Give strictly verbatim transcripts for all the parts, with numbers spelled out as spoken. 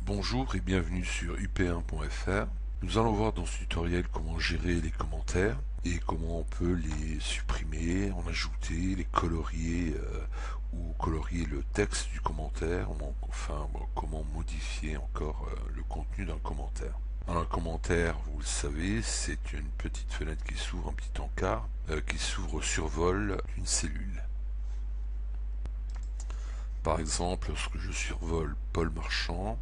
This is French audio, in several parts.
Bonjour et bienvenue sur U P un point F R. Nous allons voir dans ce tutoriel comment gérer les commentaires et comment on peut les supprimer, en ajouter, les colorier euh, ou colorier le texte du commentaire, enfin bon, comment modifier encore euh, le contenu d'un commentaire. Alors, un commentaire, vous le savez, c'est une petite fenêtre qui s'ouvre, un petit encart, euh, qui s'ouvre au survol d'une cellule. Par exemple, lorsque je survole Paul Marchand,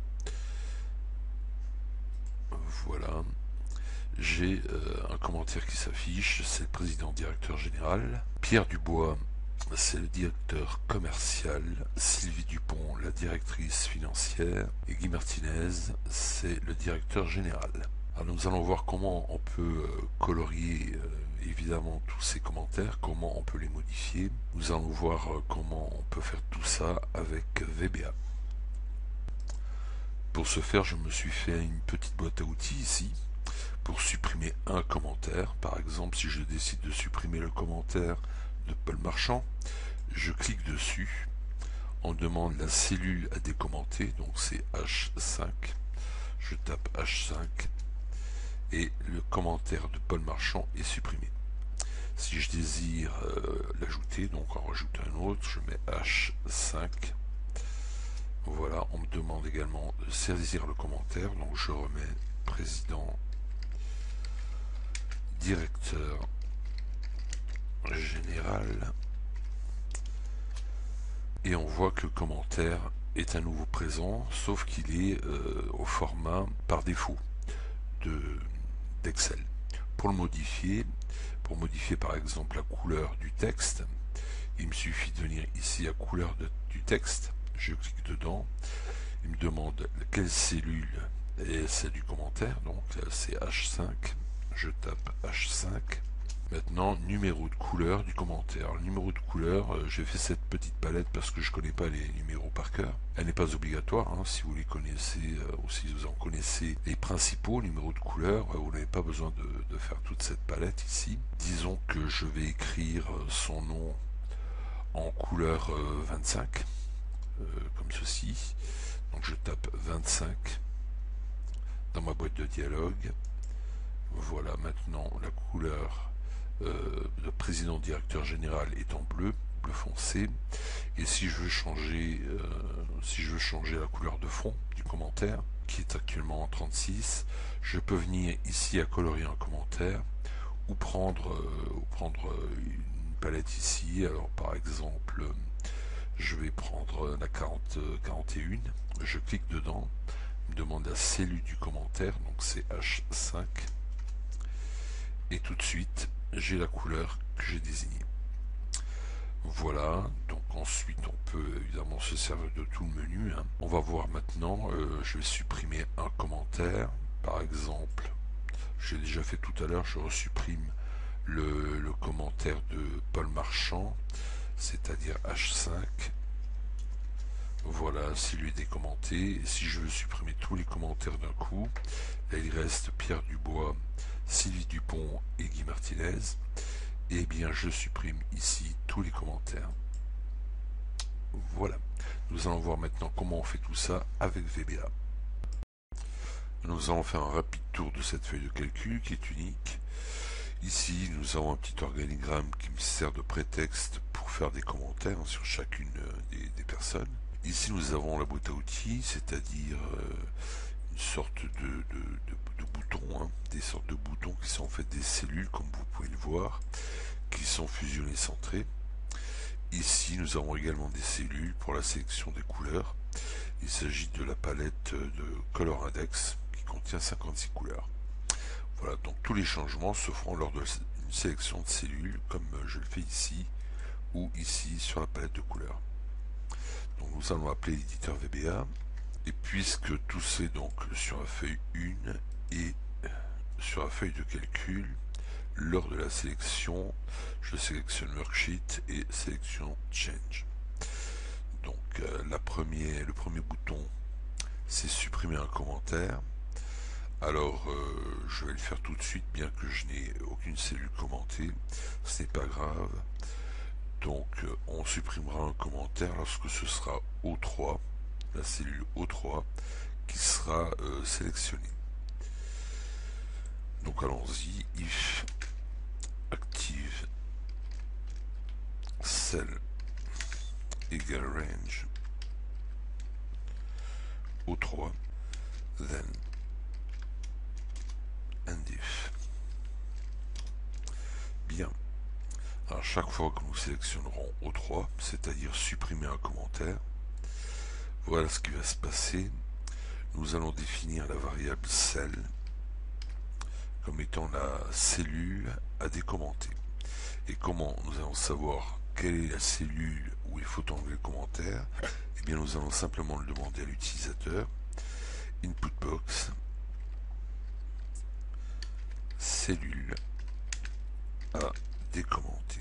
voilà, j'ai euh, un commentaire qui s'affiche, c'est le président directeur général. Pierre Dubois, c'est le directeur commercial. Sylvie Dupont, la directrice financière. Et Guy Martinez, c'est le directeur général. Alors nous allons voir comment on peut euh, colorier euh, évidemment tous ces commentaires, comment on peut les modifier. Nous allons voir euh, comment on peut faire tout ça avec V B A. Pour ce faire, je me suis fait une petite boîte à outils ici pour supprimer un commentaire. Par exemple, si je décide de supprimer le commentaire de Paul Marchand, je clique dessus, on demande la cellule à décommenter, donc c'est H cinq, je tape H cinq et le commentaire de Paul Marchand est supprimé. Si je désire euh, l'ajouter, donc en rajouter un autre, je mets H cinq. Voilà, on me demande également de saisir le commentaire, donc je remets président, directeur général, et on voit que le commentaire est à nouveau présent, sauf qu'il est euh, au format par défaut de d'Excel. Pour le modifier, pour modifier par exemple la couleur du texte, il me suffit de venir ici à couleur de, du texte, je clique dedans, il me demande quelle cellule est celle du commentaire, donc c'est H cinq, je tape H cinq. Maintenant, numéro de couleur du commentaire. Le numéro de couleur, euh, j'ai fait cette petite palette parce que je ne connais pas les numéros par cœur. Elle n'est pas obligatoire, hein, si vous les connaissez, euh, ou si vous en connaissez les principaux numéros de couleur, euh, vous n'avez pas besoin de, de faire toute cette palette ici. Disons que je vais écrire son nom en couleur euh, vingt-cinq, euh, comme ceci. Donc je tape vingt-cinq dans ma boîte de dialogue. Voilà, maintenant la couleur euh, de président directeur général est en bleu, bleu foncé. Et si je veux changer, euh, si je veux changer la couleur de fond du commentaire, qui est actuellement en trente-six, je peux venir ici à colorier un commentaire ou prendre, euh, ou prendre une palette ici. Alors par exemple, je vais prendre la quarante, quarante et un, je clique dedans, il me demande la cellule du commentaire, donc c'est H cinq. Et tout de suite, j'ai la couleur que j'ai désignée. Voilà, donc ensuite on peut évidemment se servir de tout le menu. Hein. On va voir maintenant, euh, je vais supprimer un commentaire. Par exemple, j'ai déjà fait tout à l'heure, je resupprime le, le commentaire de Paul Marchand, c'est-à-dire H cinq. Voilà, s'il lui est décommenté. Et si je veux supprimer tous les commentaires d'un coup, là il reste Pierre Dubois, Sylvie Dupont et Guy Martinez. Et bien je supprime ici tous les commentaires. Voilà. Nous allons voir maintenant comment on fait tout ça avec V B A. Nous allons faire un rapide tour de cette feuille de calcul qui est unique. Ici, nous avons un petit organigramme qui me sert de prétexte pour faire des commentaires sur chacune des, des personnes. Ici, nous avons la boîte à outils, c'est-à-dire euh, une sorte de, de, de, de boutons, hein, des sortes de boutons qui sont en fait des cellules, comme vous pouvez le voir, qui sont fusionnées centrées. Ici, nous avons également des cellules pour la sélection des couleurs. Il s'agit de la palette de Color Index qui contient cinquante-six couleurs. Voilà, donc tous les changements se feront lors d'une sélection de cellules, comme je le fais ici, ou ici sur la palette de couleurs. Donc nous allons appeler l'éditeur V B A, et puisque tout c'est donc sur la feuille un et sur la feuille de calcul, lors de la sélection, je sélectionne Worksheet et sélection Change. Donc euh, la première, le premier bouton, c'est supprimer un commentaire. Alors euh, je vais le faire tout de suite, bien que je n'ai aucune cellule commentée, ce n'est pas grave. Donc euh, on supprimera un commentaire lorsque ce sera O trois, la cellule O trois, qui sera sera euh, sélectionné. Donc allons-y, if active cell égale range O trois, then and if. Bien. Alors chaque fois que nous sélectionnerons O trois, c'est-à-dire supprimer un commentaire, voilà ce qui va se passer. Nous allons définir la variable cell comme étant la cellule à décommenter. Et comment nous allons savoir quelle est la cellule où il faut enlever le commentaire? Eh bien nous allons simplement le demander à l'utilisateur. Input box cellule à décommenter.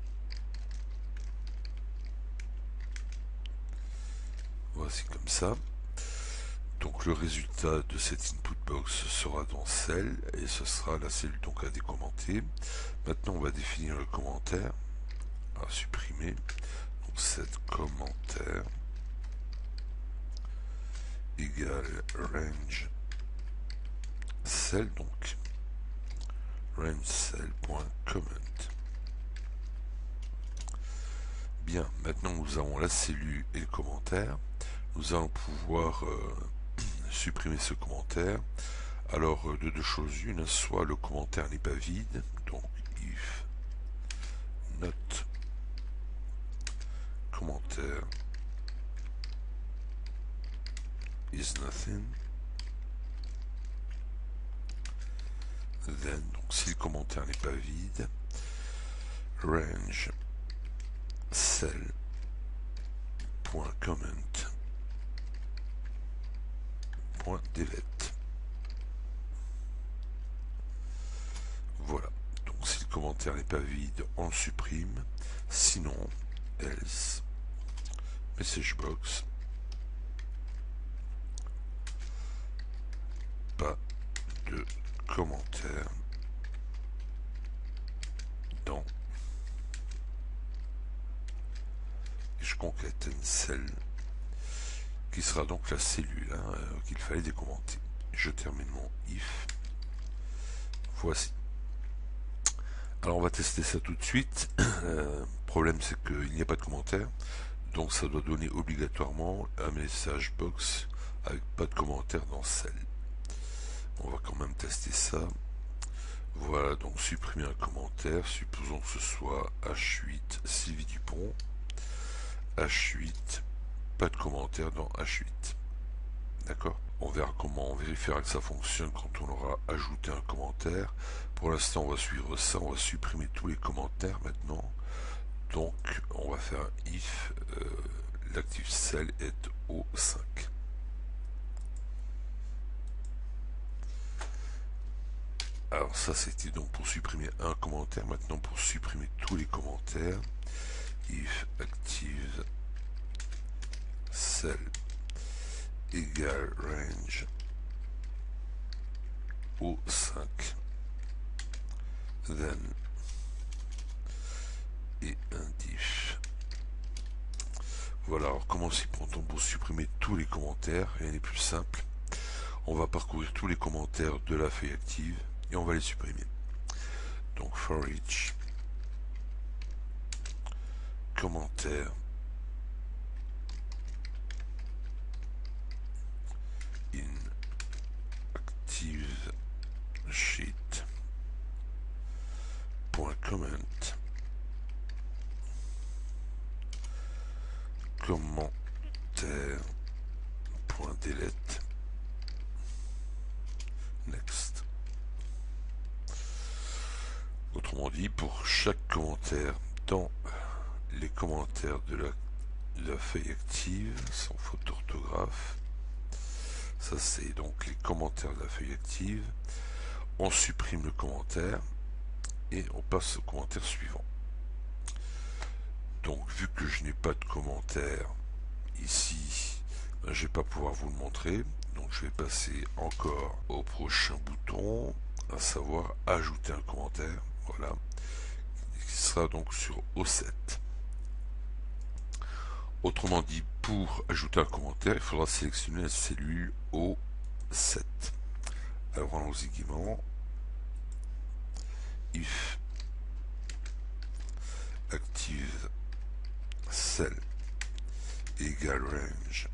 Voici comme ça. Donc le résultat de cette input box sera dans cell et ce sera la cellule donc à décommenter. Maintenant on va définir le commentaire à supprimer. Donc cet commentaire égale range cell, donc range cell.comment. Bien, maintenant nous avons la cellule et le commentaire. Nous allons pouvoir euh, supprimer ce commentaire. Alors de deux choses une, soit le commentaire n'est pas vide, donc if not commentaire is nothing, then, donc si le commentaire n'est pas vide, range cell.comment delete. Voilà, donc si le commentaire n'est pas vide, on le supprime, sinon else message box pas de commentaire dans, et je concatène celle qui sera donc la cellule hein, euh, qu'il fallait décommenter. Je termine mon if. Voici. Alors on va tester ça tout de suite. Le problème c'est qu'il n'y a pas de commentaire, donc ça doit donner obligatoirement un message box avec pas de commentaire dans celle. On va quand même tester ça. Voilà, donc supprimer un commentaire. Supposons que ce soit H huit Sylvie Dupont. H huit, pas de commentaire dans H huit. D'accord? On verra comment on vérifiera que ça fonctionne quand on aura ajouté un commentaire. Pour l'instant, on va suivre ça. On va supprimer tous les commentaires maintenant. Donc, on va faire un if euh, l'active cell est O cinq. Alors ça c'était donc pour supprimer un commentaire. Maintenant pour supprimer tous les commentaires, if active cell égale range O cinq, then et un diff. Voilà, alors comment s'y prend-on pour supprimer tous les commentaires? Rien n'est plus simple. On va parcourir tous les commentaires de la feuille active et on va les supprimer. Donc for each commentaire in active sheet point comment commentaire point delete next. Autrement dit, pour chaque commentaire dans les commentaires de la, de la feuille active, sans faute d'orthographe, ça c'est donc les commentaires de la feuille active, on supprime le commentaire et on passe au commentaire suivant. Donc vu que je n'ai pas de commentaire ici, ben, je ne vais pas pouvoir vous le montrer, donc je vais passer encore au prochain bouton, à savoir ajouter un commentaire. Voilà, qui sera donc sur O sept. Autrement dit, pour ajouter un commentaire, il faudra sélectionner la cellule O sept. Alors allons-y gaiement. If active cell égale range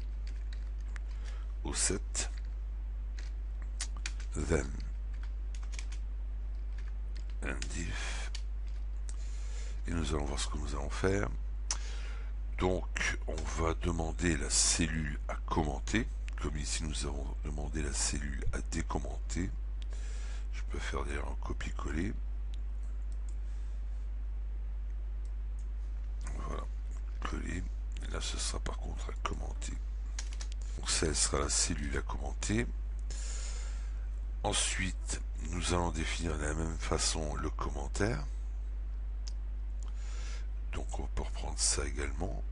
au sept, then and if, et nous allons voir ce que nous allons faire. Donc on va demander la cellule à commenter, comme ici nous avons demandé la cellule à décommenter. Je peux faire d'ailleurs un copier-coller. Voilà, coller. Et là ce sera par contre à commenter. Donc ça sera la cellule à commenter. Ensuite, nous allons définir de la même façon le commentaire. Donc on peut reprendre ça également.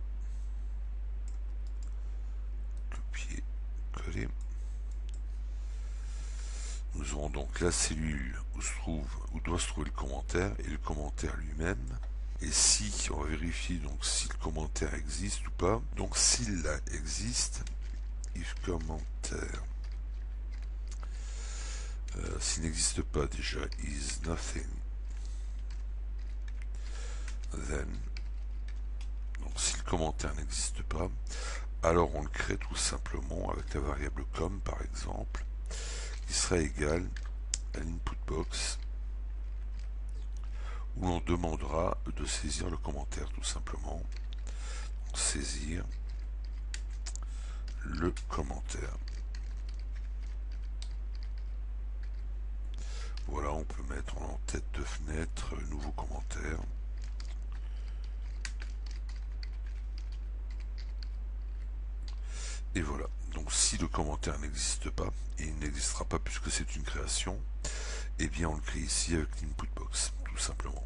Copier, coller. Nous aurons donc la cellule où se trouve, où doit se trouver le commentaire et le commentaire lui-même. Et si, on va vérifier donc si le commentaire existe ou pas. Donc s'il existe, if commentaire, euh, s'il n'existe pas déjà, is nothing, then, donc si le commentaire n'existe pas, alors on le crée tout simplement avec la variable com par exemple, qui sera égale à l'input box, où l'on demandera de saisir le commentaire tout simplement. Donc, saisir le commentaire. Voilà, on peut mettre en tête de fenêtre nouveau commentaire. Et voilà, donc si le commentaire n'existe pas, et il n'existera pas puisque c'est une création, et eh bien on le crée ici avec l'input box, tout simplement.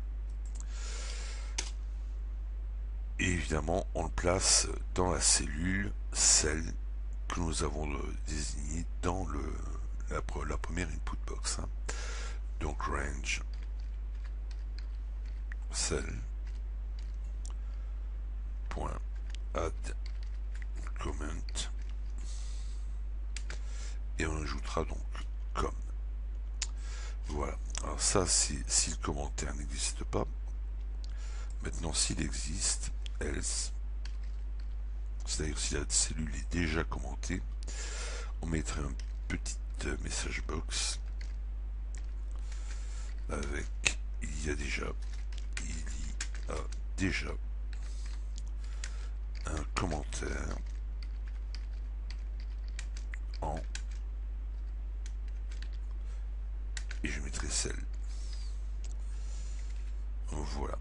Et évidemment, on le place dans la cellule, celle que nous avons désignée dans le, la, la première input box. Hein. Donc range, cell, point, add, comment, et on ajoutera donc comme. Voilà, alors ça c'est si le commentaire n'existe pas. Maintenant s'il existe, else, c'est-à-dire si la cellule est déjà commentée, on mettrait un petit message box avec il y a déjà, il y a déjà un commentaire en, et je mettrai celle. Voilà.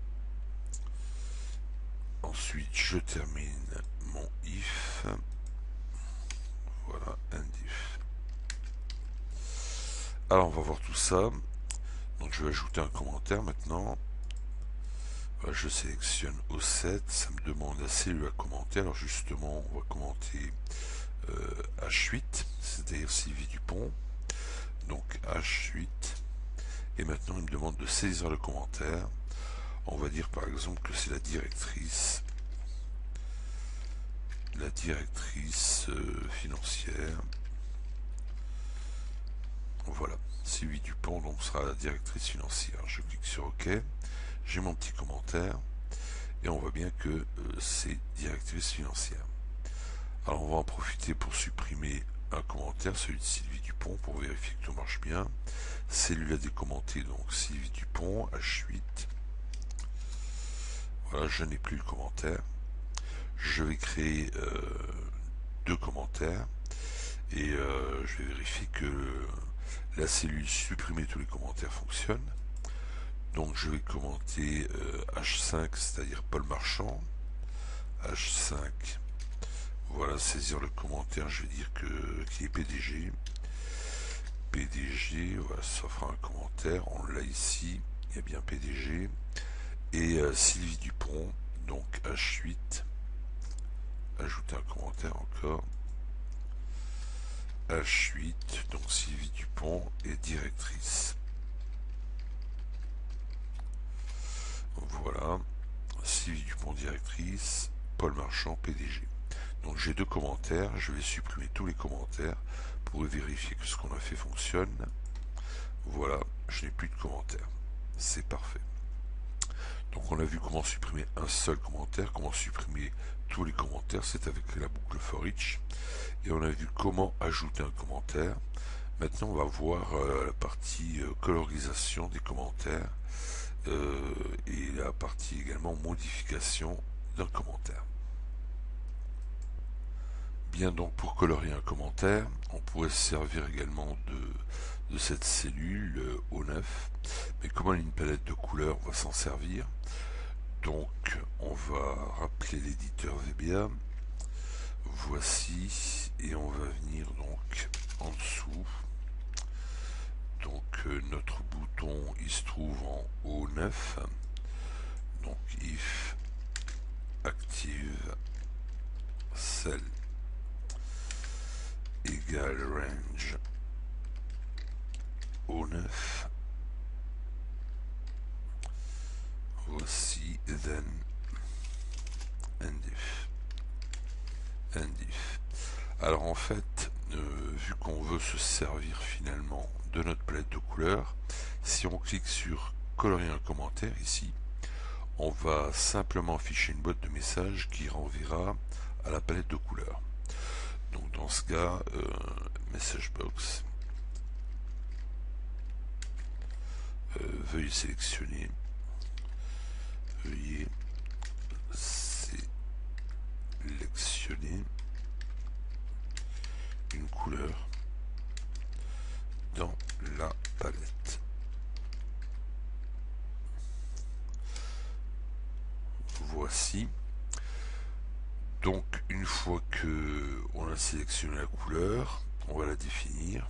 Ensuite, je termine mon if. Voilà, and if. Alors, on va voir tout ça. Donc, je vais ajouter un commentaire maintenant. Voilà, je sélectionne O sept. Ça me demande la cellule à commenter. Alors, justement, on va commenter euh, H huit, c'est-à-dire Sylvie Dupont. Donc, H huit. Et maintenant, il me demande de saisir le commentaire. On va dire par exemple que c'est la directrice, la directrice euh, financière. Voilà, Sylvie Dupont donc sera la directrice financière. Je clique sur OK, j'ai mon petit commentaire et on voit bien que euh, c'est directrice financière. Alors on va en profiter pour supprimer un commentaire, celui de Sylvie Dupont, pour vérifier que tout marche bien. Cellule à décommenter, donc Sylvie Dupont, H huit. Voilà, je n'ai plus le commentaire. Je vais créer euh, deux commentaires et euh, je vais vérifier que la cellule supprimer tous les commentaires fonctionne. Donc je vais commenter euh, H cinq, c'est-à-dire Paul Marchand. H cinq, voilà, saisir le commentaire, je vais dire que qui est P D G. P D G, voilà, ça fera un commentaire, on l'a ici, il y a bien P D G. Et euh, Sylvie Dupont, donc H huit, ajouter un commentaire encore. H huit, donc Sylvie Dupont est directrice. Voilà, Sylvie Dupont directrice, Paul Marchand P D G. Donc j'ai deux commentaires, je vais supprimer tous les commentaires pourrait vérifier que ce qu'on a fait fonctionne. Voilà, je n'ai plus de commentaires. C'est parfait. Donc on a vu comment supprimer un seul commentaire, comment supprimer tous les commentaires, c'est avec la boucle for each. Et on a vu comment ajouter un commentaire. Maintenant on va voir euh, la partie euh, colorisation des commentaires euh, et la partie également modification d'un commentaire. Bien, donc pour colorier un commentaire, on pourrait se servir également de, de cette cellule euh, O neuf, mais comme on a une palette de couleurs, on va s'en servir. Donc on va rappeler l'éditeur V B A, voici, et on va venir donc en dessous. Donc euh, notre bouton il se trouve en O neuf, donc if active cell égale range O neuf, voici then endif endif. Alors en fait, euh, vu qu'on veut se servir finalement de notre palette de couleurs, si on clique sur colorier un commentaire ici, on va simplement afficher une boîte de messages qui renverra à la palette de couleurs. Donc dans ce cas, euh, message box, euh, veuillez sélectionner, veuillez sélectionner une couleur dans la palette. Voici. Donc une fois que on a sélectionné la couleur, on va la définir.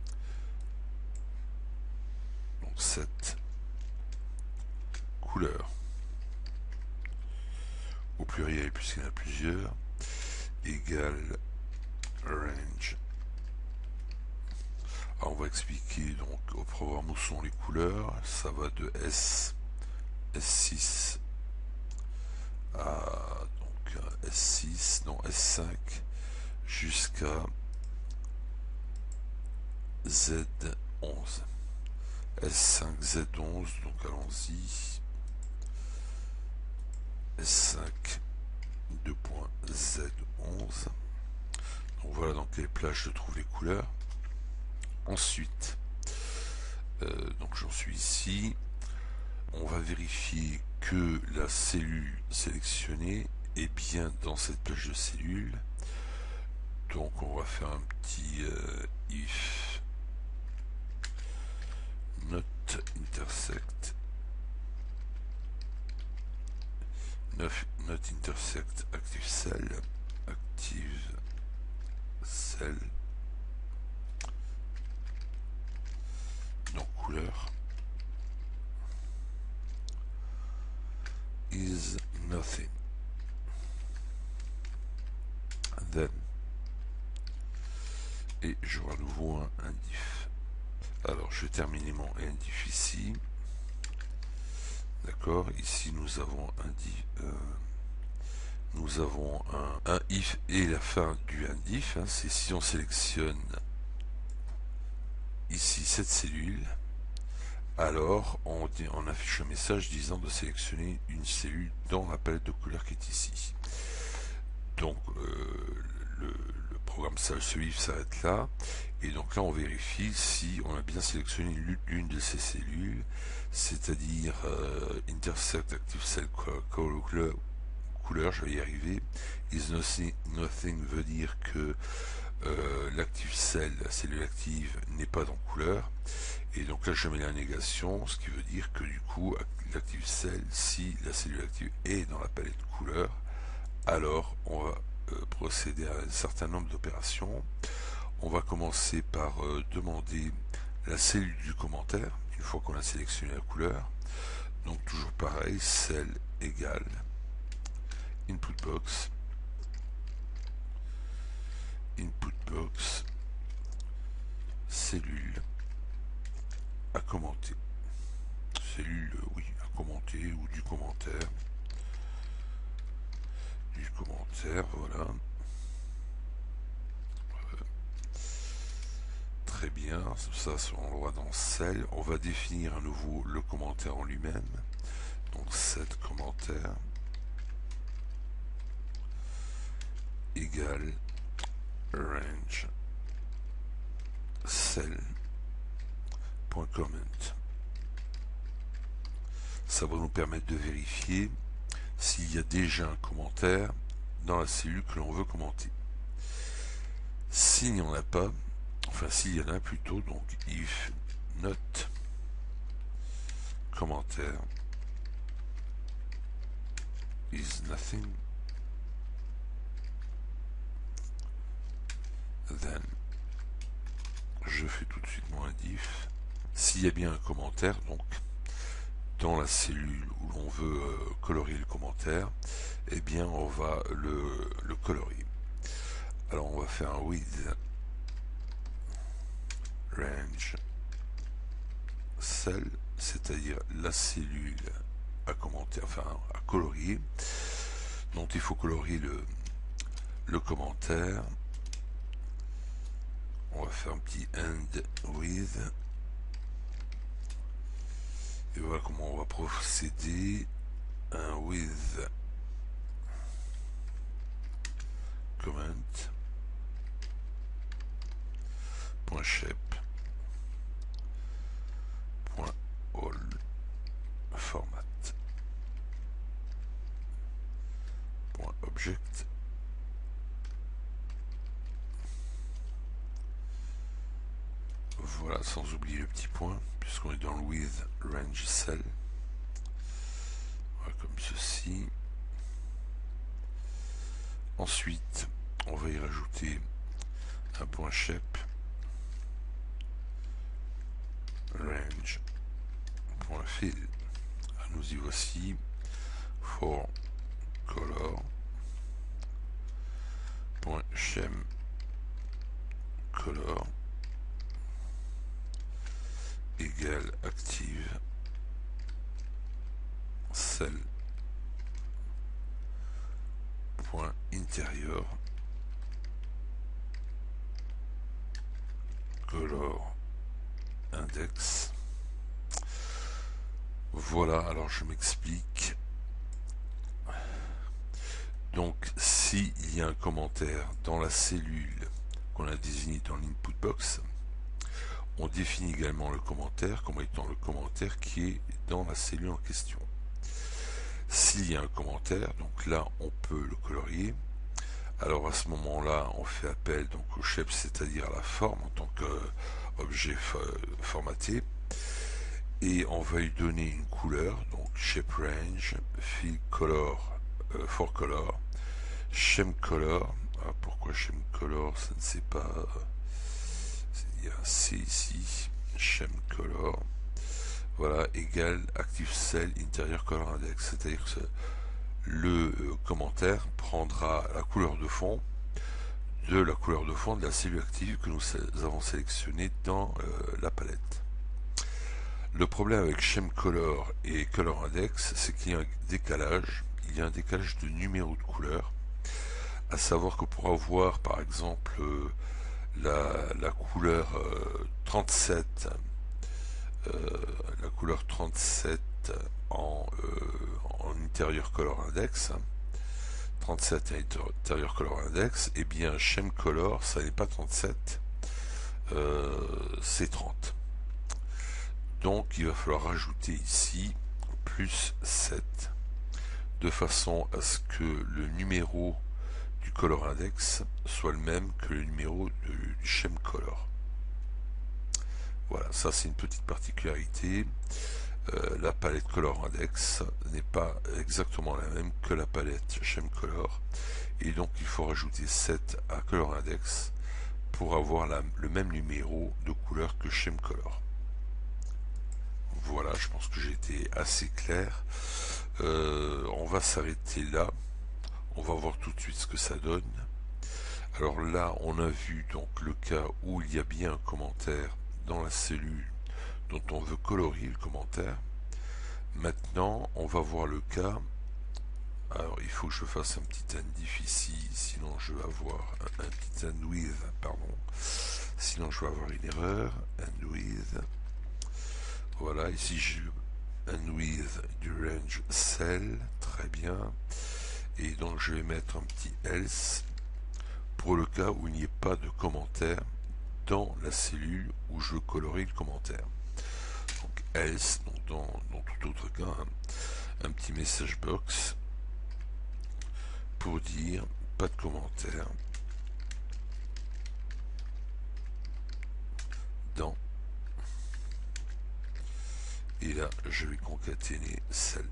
Donc cette couleur au pluriel puisqu'il y en a plusieurs égale range. Alors on va expliquer donc au programme où sont les couleurs. Ça va de S, S six à donc S six, non S cinq jusqu'à Z onze. S cinq, Z onze, donc allons-y. S cinq, deux points Z onze. Donc voilà dans quelle plage je trouve les couleurs. Ensuite, euh, donc j'en suis ici. On va vérifier que la cellule sélectionnée est bien dans cette plage de cellules. Donc on va faire un petit euh, if not intersect not intersect active cell active cell, donc couleur is nothing, then, et j'aurai à nouveau un indif. Alors je vais terminer mon indif ici. D'accord, ici nous avons un diff, euh, nous avons un, un if et la fin du indif, hein, c'est si on sélectionne ici cette cellule, alors on, on affiche un message disant de sélectionner une cellule dans la palette de couleurs qui est ici. Donc euh, le, le programme SalSeIf s'arrête là, et donc là on vérifie si on a bien sélectionné l'une de ces cellules, c'est-à-dire euh, intersect active cell couleur, couleur, je vais y arriver. Is nothing, nothing veut dire que euh, l'active cell, la cellule active, n'est pas dans couleur, et donc là je mets la négation, ce qui veut dire que du coup l'active cell, si la cellule active est dans la palette couleur, alors on va euh, procéder à un certain nombre d'opérations. On va commencer par euh, demander la cellule du commentaire, une fois qu'on a sélectionné la couleur. Donc toujours pareil, cell égale input box, input box, cellule à commenter, cellule, euh, oui, à commenter, ou du commentaire, du commentaire, voilà. Très bien, ça on va dans celle. On va définir à nouveau le commentaire en lui-même. Donc set commentaire égale range cell point comment. Ça va nous permettre de vérifier s'il y a déjà un commentaire dans la cellule que l'on veut commenter. S'il n'y en a pas, enfin s'il y en a plutôt, donc if not commentaire is nothing, then je fais tout de suite mon diff. S'il y a bien un commentaire, donc dans la cellule où l'on veut euh, colorier le commentaire, eh bien on va le, le colorier. Alors on va faire un with range cell, c'est-à-dire la cellule à commenter, enfin à colorier, dont il faut colorier le, le commentaire. On va faire un petit end with, et voilà comment on va procéder. Un with comment point shape point all format point object. Voilà, sans oublier le petit point, puisqu'on est dans le with range cell. Voilà, comme ceci. Ensuite, on va y rajouter un point shape range point fill. Nous y voici. For color point shem color égale active cell point intérieur color index. Voilà, alors je m'explique. Donc s'il y a un commentaire dans la cellule qu'on a désignée dans l'input box, on définit également le commentaire comme étant le commentaire qui est dans la cellule en question. S'il y a un commentaire, donc là on peut le colorier. Alors à ce moment-là, on fait appel donc au shape, c'est-à-dire à la forme en tant qu'objet formaté, et on va lui donner une couleur, donc shape range, fill color, euh, for color, shem color. Ah, pourquoi shem color, ça ne sait pas. Il y a un C ici, shem color. Voilà, égale active cell intérieur color index, c'est-à-dire que le commentaire prendra la couleur de fond de la couleur de fond de la cellule active que nous avons sélectionnée dans euh, la palette. Le problème avec shem color et color index, c'est qu'il y a un décalage, il y a un décalage de numéro de couleur, à savoir que pour avoir par exemple euh, la, la couleur euh, trente-sept, euh, la couleur trente-sept en, euh, en intérieur color index, trente-sept intérieur color index, et bien shem color ça n'est pas trente-sept, euh, c'est trente. Donc il va falloir rajouter ici plus sept de façon à ce que le numéro du color index soit le même que le numéro de, du shem color. Voilà, ça c'est une petite particularité. Euh, la palette color index n'est pas exactement la même que la palette shem color, et donc il faut rajouter sept à color index pour avoir la, le même numéro de couleur que shem color. Voilà, je pense que j'ai été assez clair. Euh, on va s'arrêter là. On va voir tout de suite ce que ça donne. Alors là, on a vu donc le cas où il y a bien un commentaire dans la cellule dont on veut colorier le commentaire. Maintenant, on va voir le cas. Alors, il faut que je fasse un petit indiff ici, sinon je vais avoir un, un petit end with, pardon. sinon je vais avoir une erreur. And with, voilà, ici je and with du range cell, très bien, et donc je vais mettre un petit else pour le cas où il n'y ait pas de commentaire dans la cellule où je veux colorer le commentaire. Donc else, donc dans, dans tout autre cas, hein, un petit message box pour dire pas de commentaire dans, et là je vais concaténer celle.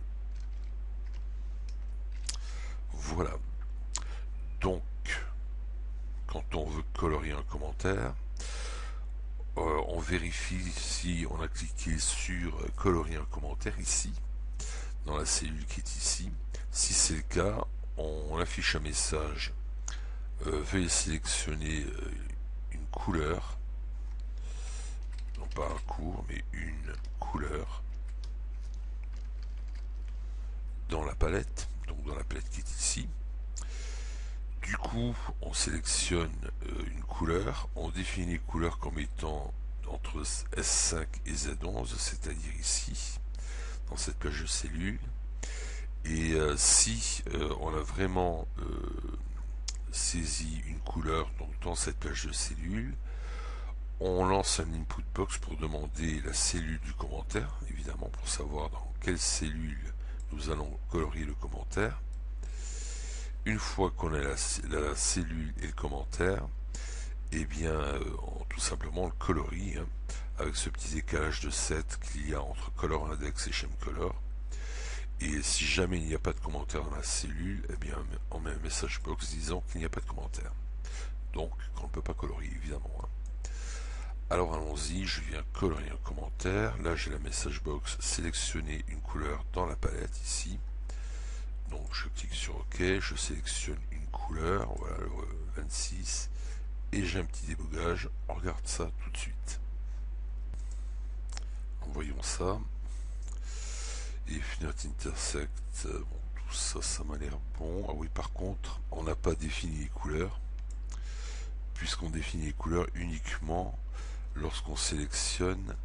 Voilà, donc quand on veut colorier un commentaire, euh, on vérifie si on a cliqué sur euh, colorier un commentaire ici dans la cellule qui est ici. Si c'est le cas, on, on affiche un message, euh, veuillez sélectionner euh, une couleur, non pas un cours mais une couleur dans la palette, donc dans la palette qui est ici. Du coup, on sélectionne euh, une couleur, on définit les couleurs comme étant entre S cinq et Z onze, c'est-à-dire ici, dans cette plage de cellules. Et euh, si euh, on a vraiment euh, saisi une couleur donc dans cette plage de cellules, on lance un input box pour demander la cellule du commentaire, évidemment pour savoir dans quelle cellule nous allons colorier le commentaire. Une fois qu'on a la, la cellule et le commentaire, et eh bien euh, on, tout simplement on le colorie hein, avec ce petit décalage de sept qu'il y a entre color index et shemcolor. Et si jamais il n'y a pas de commentaire dans la cellule, et eh bien on met un message box disant qu'il n'y a pas de commentaire. Donc qu'on ne peut pas colorier évidemment. Hein. Alors allons-y, je viens colorier un commentaire. Là j'ai la message box, sélectionner une couleur dans la palette ici. Donc je clique sur OK, je sélectionne une couleur, voilà le vingt-six, et j'ai un petit débogage. On regarde ça tout de suite. Voyons ça. Et Infinite Intersect, bon, tout ça, ça m'a l'air bon. Ah oui, par contre, on n'a pas défini les couleurs, puisqu'on définit les couleurs uniquement lorsqu'on sélectionne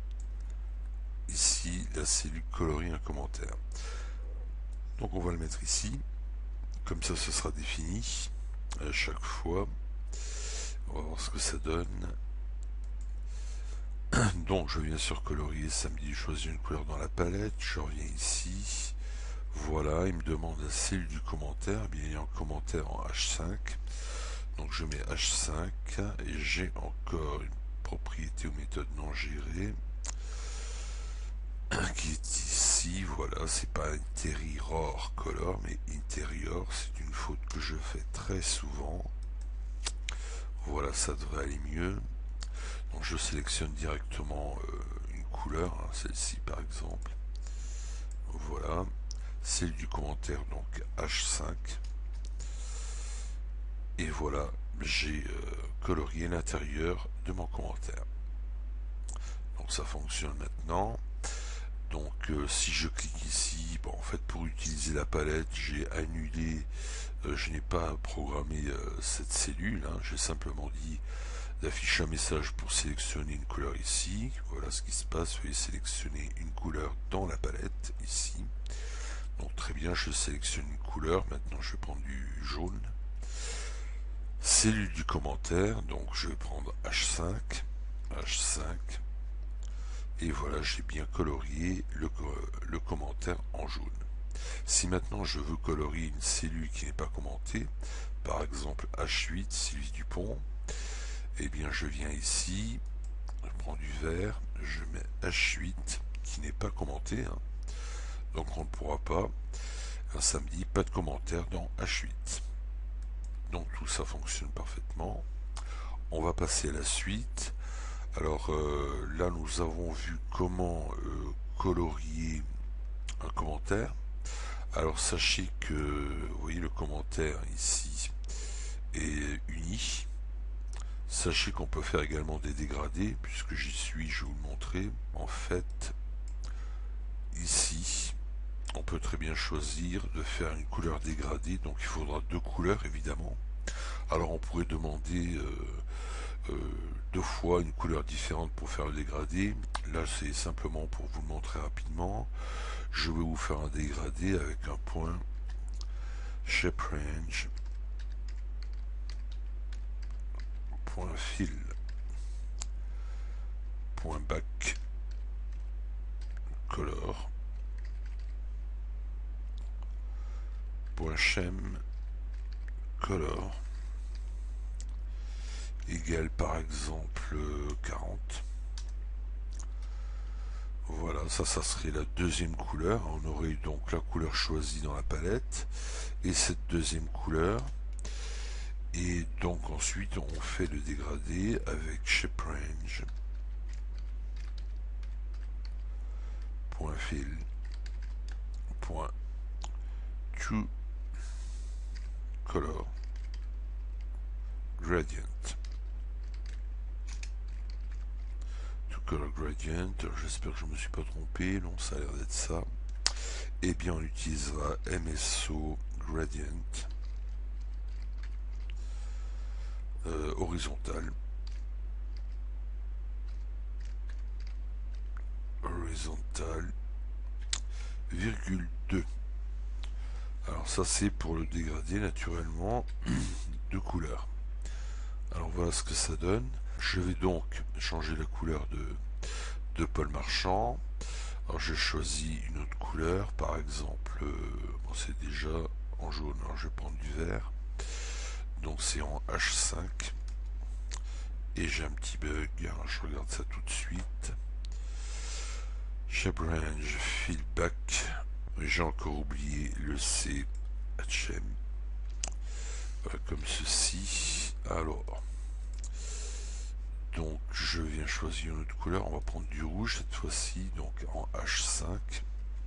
ici la cellule colorie un commentaire. Donc on va le mettre ici, comme ça ce sera défini à chaque fois. On va voir ce que ça donne. Donc je viens sur colorier, ça me dit choisir une couleur dans la palette, je reviens ici, voilà, il me demande la cellule du commentaire, eh bien, il y a un commentaire en H cinq, donc je mets H cinq et j'ai encore une propriété ou méthode non gérée qui est ici, voilà, c'est pas interior color mais interior, c'est une faute que je fais très souvent. Voilà, ça devrait aller mieux. Donc je sélectionne directement euh, une couleur, hein, celle-ci par exemple. Voilà, celle du commentaire donc H cinq. Et voilà, j'ai euh, colorié l'intérieur de mon commentaire. Donc ça fonctionne maintenant. Donc euh, si je clique ici, bon, en fait pour utiliser la palette, j'ai annulé, euh, je n'ai pas programmé euh, cette cellule, hein, j'ai simplement dit d'afficher un message pour sélectionner une couleur ici. Voilà ce qui se passe, veuillez sélectionner une couleur dans la palette ici. Donc très bien, je sélectionne une couleur, maintenant je vais prendre du jaune. Cellule du commentaire, donc je vais prendre H cinq, H cinq, et voilà, j'ai bien colorié le, le commentaire en jaune. Si maintenant je veux colorier une cellule qui n'est pas commentée, par exemple H huit, Sylvie Dupont, eh bien je viens ici, je prends du vert, je mets H huit qui n'est pas commenté, hein, donc on ne pourra pas, un samedi, pas de commentaire dans H huit. Donc tout ça fonctionne parfaitement. On va passer à la suite. Alors euh, là nous avons vu comment euh, colorier un commentaire. Alors sachez que vous voyez le commentaire ici est uni. Sachez qu'on peut faire également des dégradés, puisque j'y suis, je vais vous le montrer. En fait, ici, on peut très bien choisir de faire une couleur dégradée, donc il faudra deux couleurs évidemment. Alors on pourrait demander euh, euh, deux fois une couleur différente pour faire le dégradé. Là c'est simplement pour vous le montrer rapidement. Je vais vous faire un dégradé avec un point shape range, point fill, point back color, point shem color égale par exemple quarante. Voilà, ça, ça serait la deuxième couleur. On aurait eu donc la couleur choisie dans la palette et cette deuxième couleur. Et donc ensuite, on fait le dégradé avec shape range, point fill, point to color gradient. Color gradient, j'espère que je ne me suis pas trompé, non, ça a l'air d'être ça. Et bien on utilisera M S O gradient euh, horizontal, horizontal virgule deux. Alors ça c'est pour le dégradé naturellement de couleur. Alors voilà ce que ça donne. Je vais donc changer la couleur de, de Paul Marchand. Alors j'ai choisi une autre couleur, par exemple, euh, bon, c'est déjà en jaune, alors je vais prendre du vert. Donc c'est en H cinq. Et j'ai un petit bug, alors je regarde ça tout de suite. Shape range, fill back. J'ai encore oublié le C H M. Voilà, comme ceci. Alors. Donc je viens choisir une autre couleur, on va prendre du rouge cette fois-ci, donc en H cinq.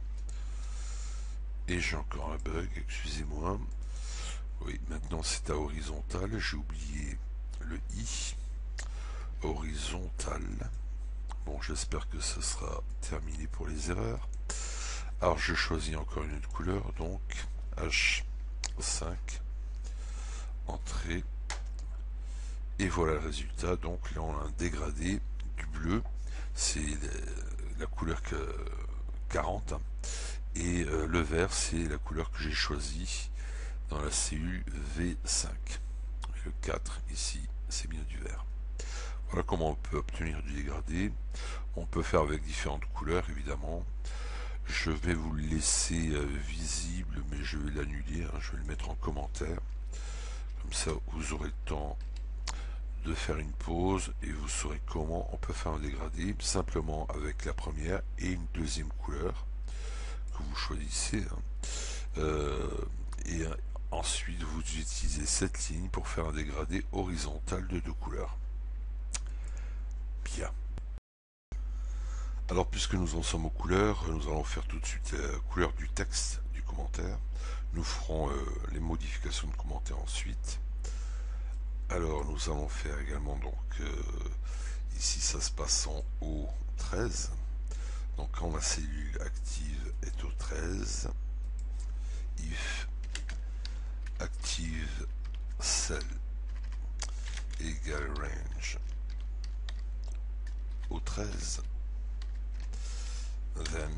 Et j'ai encore un bug, excusez-moi. Oui, maintenant c'est à horizontal, j'ai oublié le I. Horizontal. Bon, j'espère que ce sera terminé pour les erreurs. Alors je choisis encore une autre couleur, donc H cinq. Entrée. Et voilà le résultat. Donc là on a un dégradé du bleu, c'est la couleur quarante, et le vert c'est la couleur que j'ai choisie dans la cellule V cinq. Le quatre ici c'est bien du vert. Voilà comment on peut obtenir du dégradé. On peut faire avec différentes couleurs évidemment. Je vais vous le laisser visible, mais je vais l'annuler, hein. Je vais le mettre en commentaire. Comme ça vous aurez le temps de faire une pause et vous saurez comment on peut faire un dégradé simplement avec la première et une deuxième couleur que vous choisissez, hein. euh, et ensuite vous utilisez cette ligne pour faire un dégradé horizontal de deux couleurs. Bien. Alors puisque nous en sommes aux couleurs, nous allons faire tout de suite la couleur du texte du commentaire. Nous ferons euh, les modifications de commentaires ensuite. Alors nous allons faire également, donc euh, ici ça se passe en O treize, donc quand la cellule active est au treize, if active cell égale range au treize, then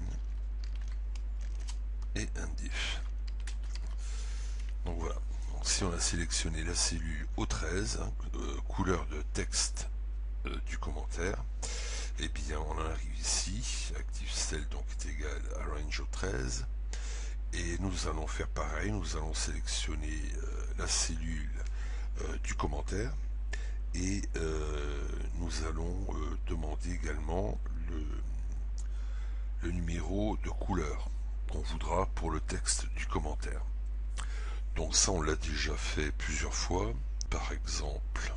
et indif. Donc voilà. Si on a sélectionné la cellule O treize, hein, euh, couleur de texte euh, du commentaire, et bien on en arrive ici, active cell donc est égal à range O treize, et nous allons faire pareil, nous allons sélectionner euh, la cellule euh, du commentaire, et euh, nous allons euh, demander également le, le numéro de couleur qu'on voudra pour le texte du commentaire. Donc ça on l'a déjà fait plusieurs fois. Par exemple,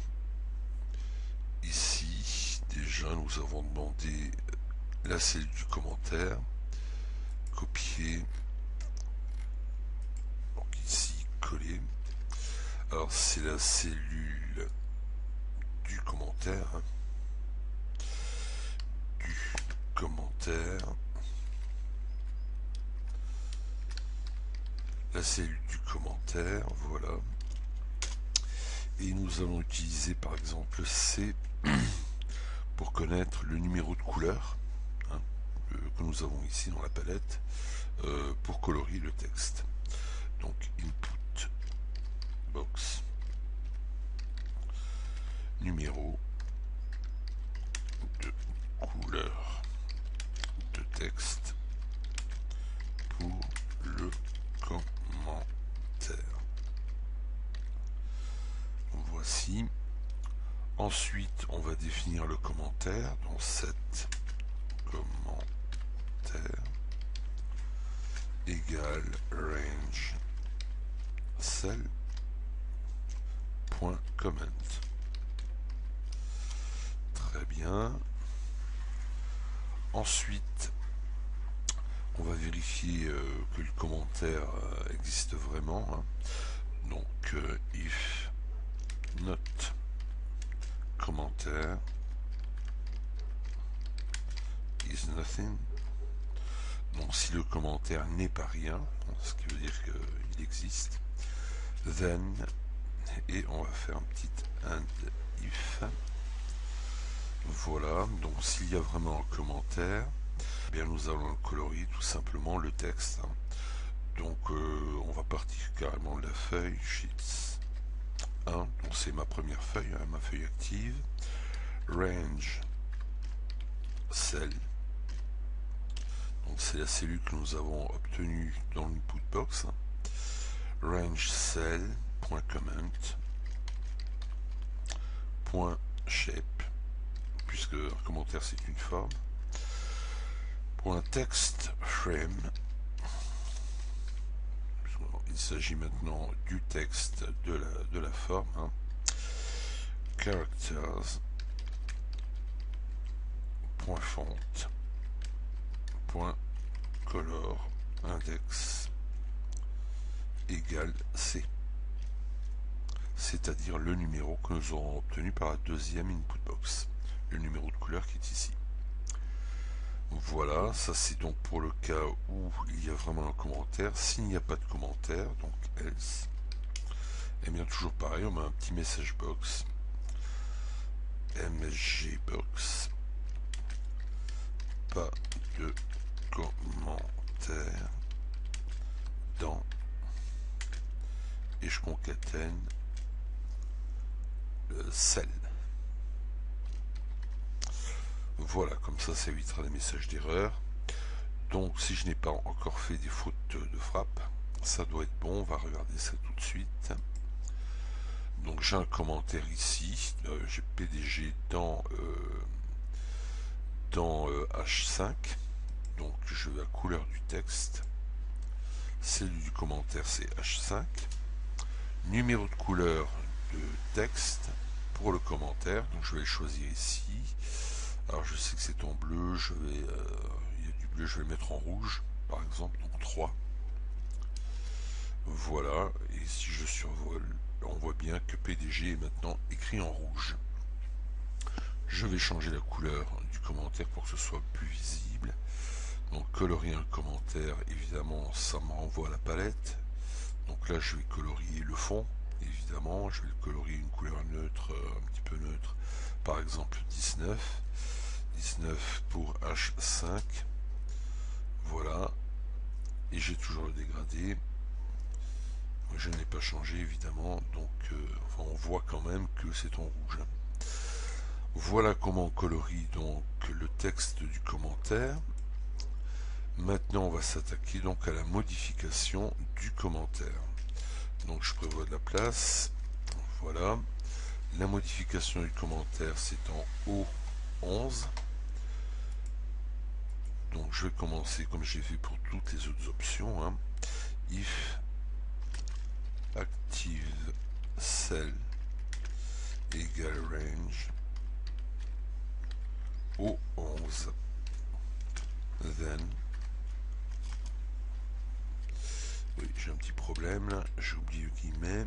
ici déjà nous avons demandé la cellule du commentaire, copier, donc ici coller. Alors c'est la cellule du commentaire, hein, du commentaire, la cellule du commentaire, voilà. et nous allons utiliser par exemple C pour connaître le numéro de couleur, hein, que nous avons ici dans la palette, euh, pour colorier le texte. Donc input box numéro de couleur de texte pour le commentaire. Voici. Ensuite, on va définir le commentaire dans set commentaire égale range cell point comment. Très bien. Ensuite, on va vérifier euh, que le commentaire euh, existe vraiment, hein. Donc euh, if not commentaire is nothing, donc si le commentaire n'est pas rien, ce qui veut dire qu'il existe, then, et on va faire un petit and if. Voilà, donc s'il y a vraiment un commentaire, eh bien nous allons colorier tout simplement le texte, hein. Donc euh, on va partir carrément de la feuille sheets un, donc c'est ma première feuille, hein, ma feuille active, range cell, donc c'est la cellule que nous avons obtenue dans l'input box, hein. Range cell point comment point shape, puisque un commentaire c'est une forme, point text frame, il s'agit maintenant du texte de la, de la forme, hein. Characters point font point color index égale C, c'est-à-dire le numéro que nous aurons obtenu par la deuxième input box, le numéro de couleur qui est ici. Voilà, ça c'est donc pour le cas où il y a vraiment un commentaire. S'il n'y a pas de commentaire, donc else, et bien toujours pareil, on met un petit message box, msg box, pas de commentaire dans, et je concatène le cell. Voilà, comme ça, ça évitera les messages d'erreur. Donc, si je n'ai pas encore fait des fautes de frappe, ça doit être bon. On va regarder ça tout de suite. Donc, j'ai un commentaire ici. Euh, j'ai P D G dans, euh, dans euh, H cinq. Donc, je vais à couleur du texte. Cellule du commentaire, c'est H cinq. Numéro de couleur de texte pour le commentaire. Donc, je vais le choisir ici. Alors je sais que c'est en bleu, je vais, euh, il y a du bleu, je vais le mettre en rouge, par exemple, donc trois. Voilà, et si je survole, on voit bien que P D G est maintenant écrit en rouge. Je vais changer la couleur du commentaire pour que ce soit plus visible. Donc colorier un commentaire, évidemment, ça me renvoie à la palette. Donc là, je vais colorier le fond, évidemment, je vais le colorier une couleur neutre, un petit peu neutre, par exemple dix-neuf. dix-neuf pour H cinq, voilà, et j'ai toujours le dégradé, je n'ai pas changé évidemment, donc euh, enfin, on voit quand même que c'est en rouge. Voilà comment on colorie donc le texte du commentaire. Maintenant on va s'attaquer donc à la modification du commentaire. Donc je prévois de la place, voilà, la modification du commentaire c'est en O onze. Donc je vais commencer comme j'ai fait pour toutes les autres options, hein. If active cell égale range O onze, then, oui j'ai un petit problème là, j'ai oublié le guillemet,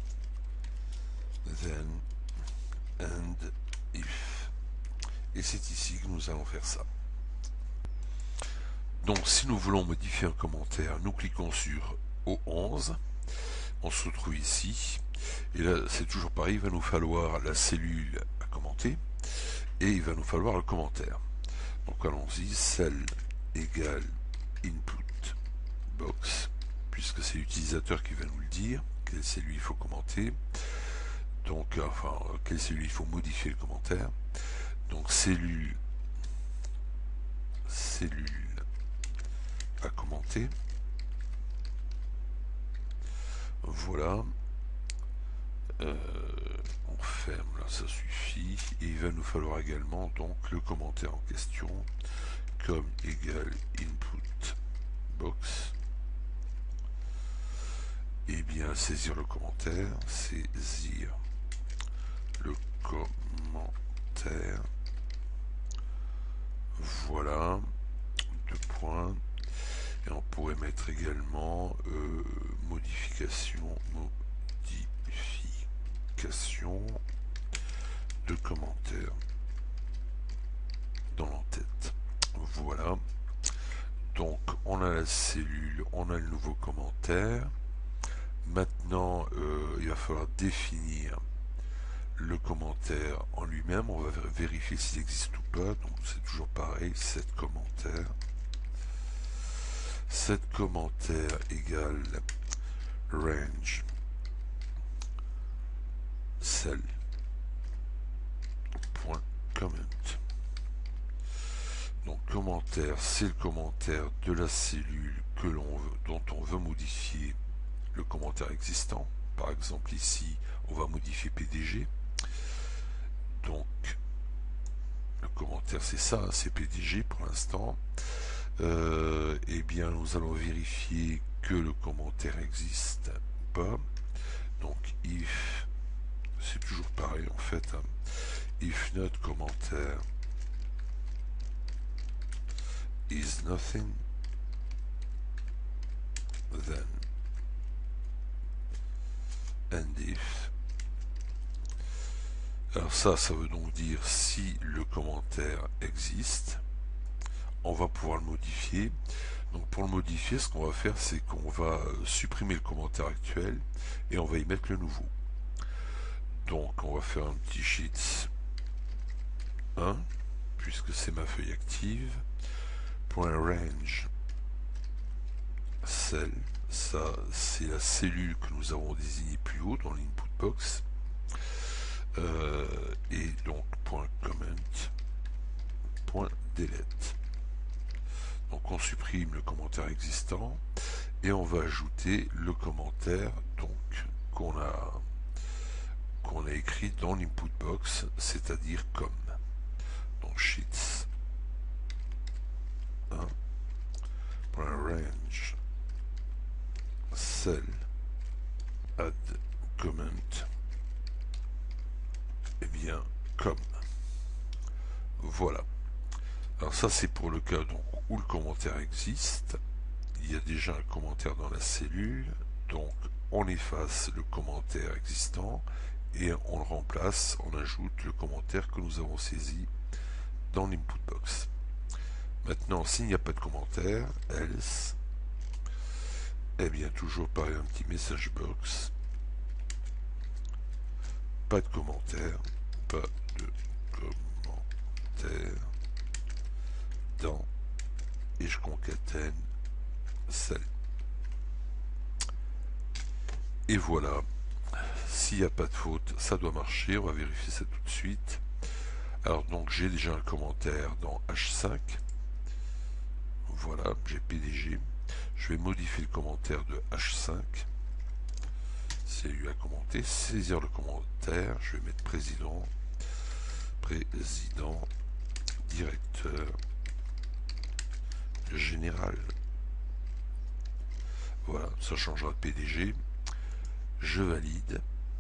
then and if, et c'est ici que nous allons faire ça. Donc si nous voulons modifier un commentaire, nous cliquons sur O onze, on se retrouve ici, Et là, c'est toujours pareil, il va nous falloir la cellule à commenter et il va nous falloir le commentaire. Donc allons-y, cell égale input box, puisque c'est l'utilisateur qui va nous le dire, quelle cellule il faut commenter. Donc, enfin, quelle cellule il faut modifier le commentaire. Donc cellule, cellule à commenter. Voilà. Euh, on ferme là, ça suffit. Et il va nous falloir également donc le commentaire en question, comme égale input box. Et bien saisir le commentaire, saisir le commentaire. Voilà, deux points. Et on pourrait mettre également euh, modification, modification de commentaire dans l'entête. Voilà. Donc on a la cellule, on a le nouveau commentaire. Maintenant, euh, il va falloir définir le commentaire en lui-même. On va vérifier s'il existe ou pas. Donc c'est toujours pareil, set commentaire. Set commentaire égale range cell point comment. Donc commentaire, c'est le commentaire de la cellule que l'on veut, dont on veut modifier le commentaire existant. Par exemple ici, on va modifier P D G. Donc le commentaire c'est ça, c'est P D G pour l'instant. Euh, et bien nous allons vérifier que le commentaire existe ou pas. Donc if, c'est toujours pareil en fait, hein. If not commentaire is nothing, then and if. Alors ça, ça veut donc dire si le commentaire existe, on va pouvoir le modifier. Donc pour le modifier, ce qu'on va faire, c'est qu'on va supprimer le commentaire actuel et on va y mettre le nouveau. Donc on va faire un petit sheet un, puisque c'est ma feuille active. Point range cell, ça c'est la cellule que nous avons désignée plus haut dans l'input box. Euh, et donc point comment, point delete. Donc on supprime le commentaire existant et on va ajouter le commentaire donc qu'on a qu'on a écrit dans l'input box, c'est-à-dire comme. Donc sheets un, range cell add comment, et bien comme. Voilà. Alors ça c'est pour le cas donc où le commentaire existe. Il y a déjà un commentaire dans la cellule, donc on efface le commentaire existant et on le remplace, on ajoute le commentaire que nous avons saisi dans l'input box. Maintenant, s'il n'y a pas de commentaire, else, eh bien toujours pareil, un petit message box, pas de commentaire, pas de commentaire dans, et je concatène cell. Et voilà, s'il n'y a pas de faute, ça doit marcher. On va vérifier ça tout de suite. Alors donc j'ai déjà un commentaire dans H cinq. Voilà, j'ai P D G. Je vais modifier le commentaire de H cinq. C'est lui à commenter. Saisir le commentaire. Je vais mettre président. Président. Directeur. Général. Voilà, ça changera de P D G. Je valide.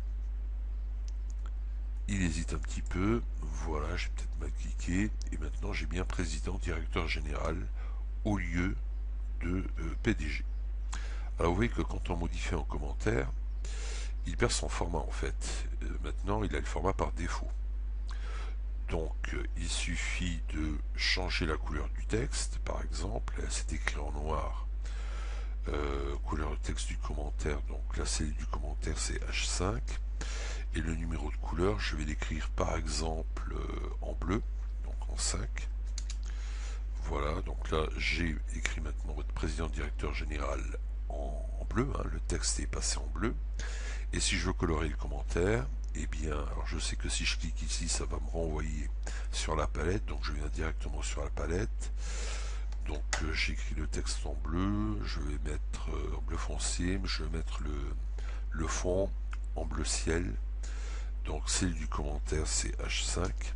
Il hésite un petit peu. Voilà, j'ai peut-être mal cliqué. Et maintenant, j'ai bien président, directeur général au lieu de euh, P D G. Alors, vous voyez que quand on modifie un commentaire, il perd son format en fait. Euh, maintenant, il a le format par défaut. Donc, euh, il suffit de changer la couleur du texte, par exemple. Là, c'est écrit en noir. Euh, couleur de texte du commentaire, donc la cellule du commentaire c'est H cinq. Et le numéro de couleur, je vais l'écrire par exemple euh, en bleu, donc en cinq. Voilà, donc là j'ai écrit maintenant votre président directeur général en, en bleu, hein, le texte est passé en bleu. Et si je veux colorer le commentaire, eh bien, alors je sais que si je clique ici, ça va me renvoyer sur la palette, donc je viens directement sur la palette. Donc euh, j'écris le texte en bleu, je vais mettre euh, en bleu foncé, je vais mettre le, le fond en bleu ciel. Donc celle du commentaire c'est H cinq.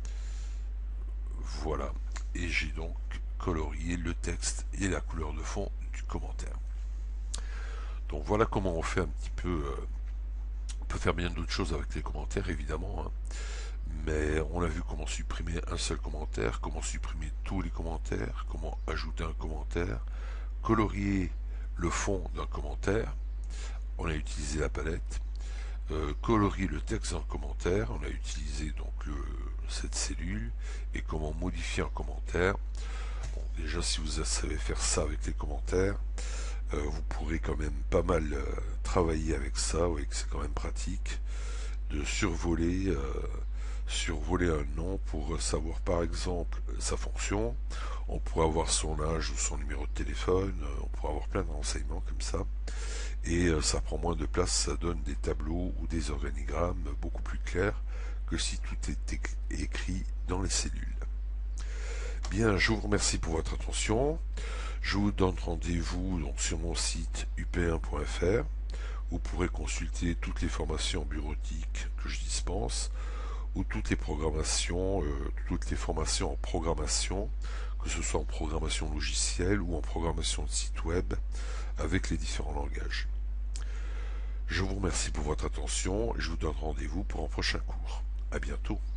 Voilà. Et j'ai donc colorié le texte et la couleur de fond du commentaire. Donc voilà comment on fait un petit peu. Euh, on peut faire bien d'autres choses avec les commentaires évidemment. Hein. Mais on a vu comment supprimer un seul commentaire, comment supprimer tous les commentaires, comment ajouter un commentaire, colorier le fond d'un commentaire. On a utilisé la palette. Euh, colorier le texte d'un commentaire, on a utilisé donc le, cette cellule, et comment modifier un commentaire. Bon, déjà si vous savez faire ça avec les commentaires, euh, vous pourrez quand même pas mal euh, travailler avec ça, vous voyez que c'est quand même pratique de survoler euh, survoler un nom pour savoir par exemple sa fonction. On pourrait avoir son âge ou son numéro de téléphone, on pourrait avoir plein de renseignements comme ça. Et ça prend moins de place, ça donne des tableaux ou des organigrammes beaucoup plus clairs que si tout est écrit dans les cellules. Bien, je vous remercie pour votre attention. Je vous donne rendez-vous donc sur mon site u p un point f r. Vous pourrez consulter toutes les formations bureautiques que je dispense, ou toutes les programmations, euh, toutes les formations en programmation, que ce soit en programmation logicielle ou en programmation de site web, avec les différents langages. Je vous remercie pour votre attention et je vous donne rendez-vous pour un prochain cours. À bientôt.